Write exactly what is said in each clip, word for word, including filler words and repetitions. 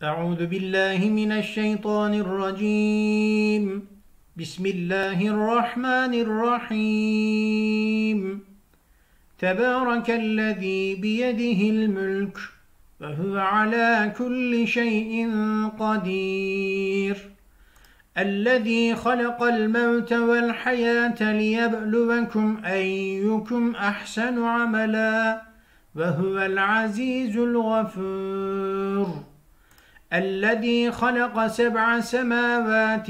أعوذ بالله من الشيطان الرجيم. بسم الله الرحمن الرحيم. تبارك الذي بيده الملك وهو على كل شيء قدير. الذي خلق الموت والحياة ليبلوكم أيكم أحسن عملا وهو العزيز الغفور. الذي خلق سبع سماوات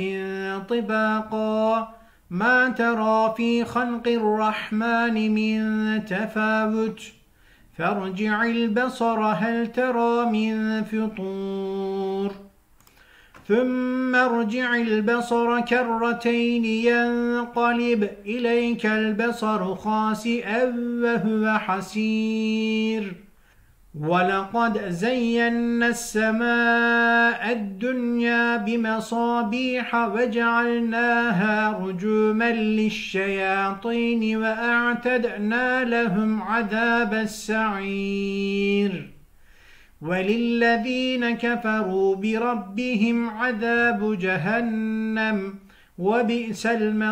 طباقا ما ترى في خلق الرحمن من تفاوت فارجع البصر هل ترى من فطور ثم ارجع البصر كرتين ينقلب إليك البصر خاسئا وهو حسير. ولقد زينا السماء الدنيا بمصابيح وجعلناها رجوما للشياطين وأعتدنا لهم عذاب السعير. وللذين كفروا بربهم عذاب جهنم وبئس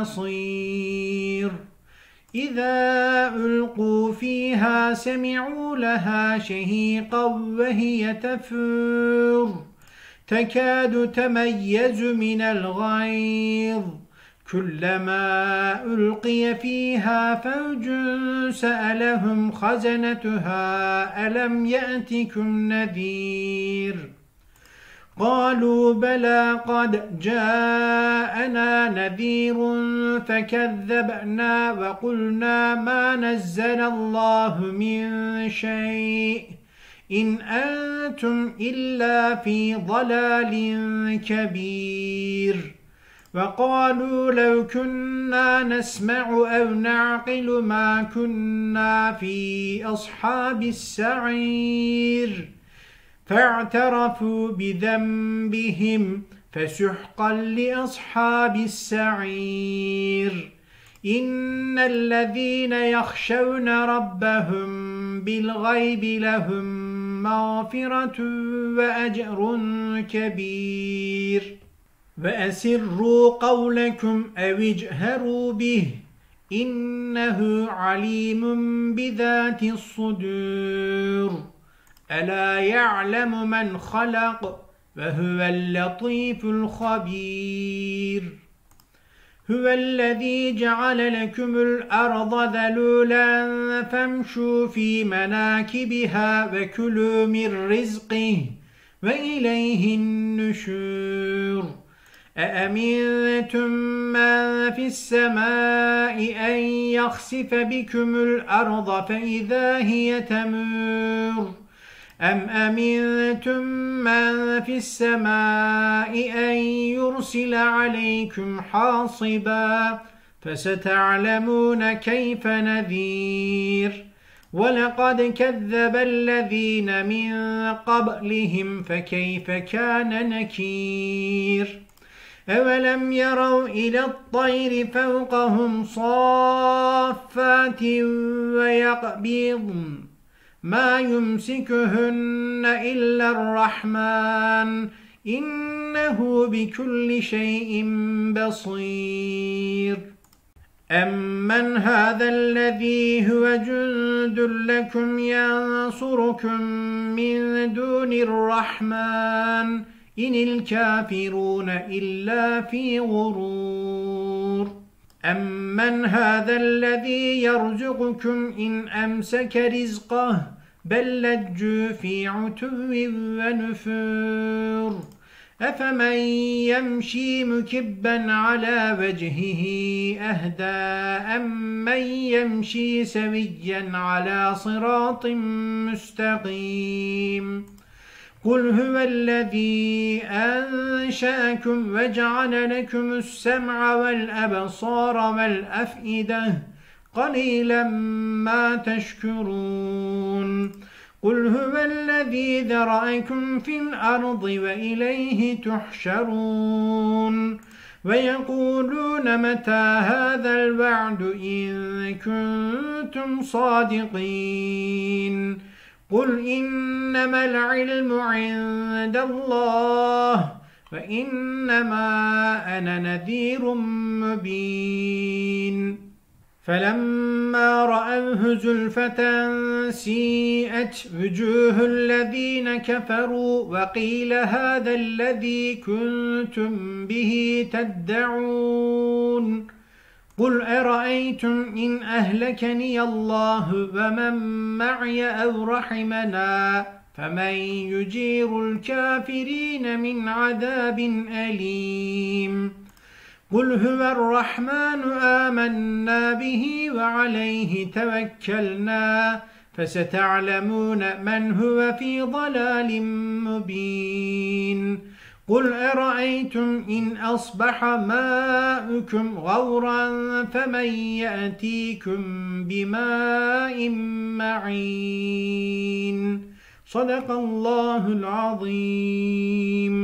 المصير. إذا ألقوا فيها سمعوا لها شهيقا وهي تفور تكاد تميز من الغيظ كلما ألقي فيها فوج سألهم خزنتها ألم يأتكم نذير قالوا بلى قد جاءنا نذير فكذبنا وقلنا ما نزل الله من شيء إن أنتم إلا في ضلال كبير. وقالوا لو كنا نسمع أو نعقل ما كنا في أصحاب السعير فاعترفوا بذنبهم فسحقا لأصحاب السعير. إن الذين يخشون ربهم بالغيب لهم مغفرة وأجر كبير. وأسروا قولكم أو اجهروا به إنه عليم بذات الصدور. ألا يعلم من خلق وهو اللطيف الخبير. هو الذي جعل لكم الأرض ذلولا فامشوا في مناكبها وكلوا من رزقه وإليه النشور. أأمنتم من في السماء أن يخسف بكم الأرض فإذا هي تمور أم أمنتم من في السماء أن يرسل عليكم حاصبا فستعلمون كيف نذير. ولقد كذب الذين من قبلهم فكيف كان نكير. أولم يروا إلى الطير فوقهم صافات ويقبضن ما يمسكهن إلا الرحمن إنه بكل شيء بصير. أمن هذا الذي هو جند لكم ينصركم من دون الرحمن إن الكافرون إلا في غرور. أمن هذا الذي يرزقكم إن أمسك رزقه بل لجوا في عتو ونفور. أفمن يمشي مكبا على وجهه أهدى أمن يمشي سويا على صراط مستقيم. قل هو الذي أنشأكم وجعل لكم السمع والأبصار والأفئدة قليلا ما تشكرون. قل هو الذي ذرأكم في الأرض وإليه تحشرون. ويقولون متى هذا الوعد إن كنتم صادقين قل إنما العلم عند الله وإنما أنا نذير مبين فلما رأوه زلفة سيئت وجوه الذين كفروا وقيل هذا الذي كنتم به تدعون قل أرأيتم إن أهلكني الله ومن معي أو رحمنا فمن يجير الكافرين من عذاب أليم قل هو الرحمن آمنا به وعليه توكلنا فستعلمون من هو في ضلال مبين قل أرأيتم إن أصبح ماؤكم غورا فمن يأتيكم بماء معين صدق الله العظيم.